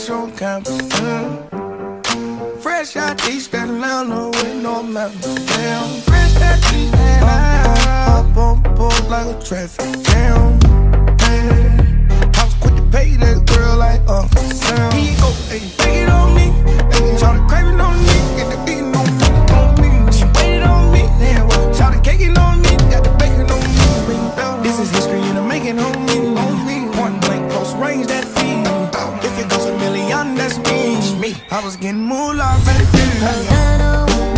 fresh on campus. Fresh out East Atlanta with no mountains. Damn, fresh out East Atlanta. Up on board like a traffic jam. I was quick to pay that girl like Uncle Sam. Here you go, ayy, take it on me. Ayy, try to crave it on me, get the beating on me. She waited on me, then what? Shout the caking on me, got the bacon on me. This is history and I'm making on me. Point blank, close range, that feed. If it goes a million, that's me. I was getting moolah, baby. Havana.